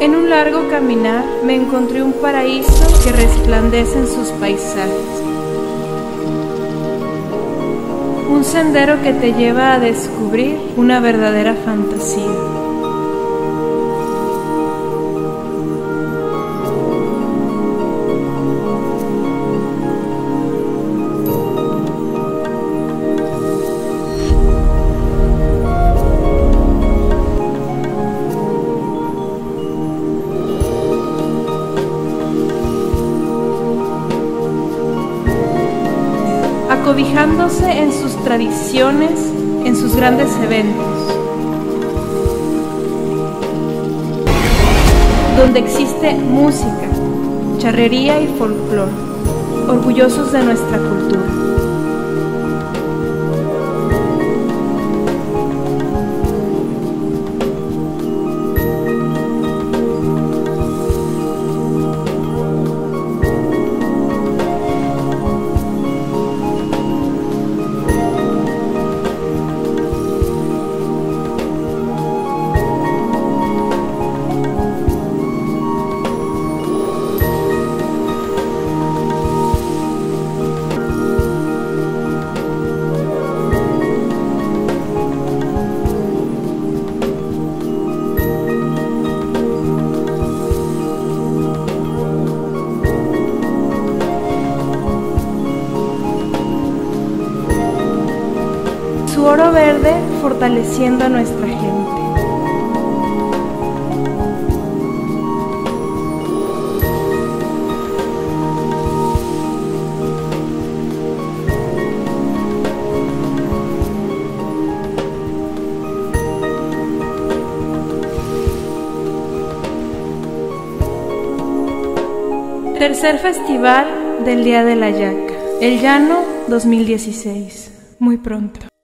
En un largo caminar me encontré un paraíso que resplandece en sus paisajes. Un sendero que te lleva a descubrir una verdadera fantasía. Acobijándose en sus tradiciones, en sus grandes eventos, donde existe música, charrería y folclore, orgullosos de nuestra cultura. Su oro verde fortaleciendo a nuestra gente. Tercer Festival del Día de la Yaca, El Llano 2016. Muy pronto.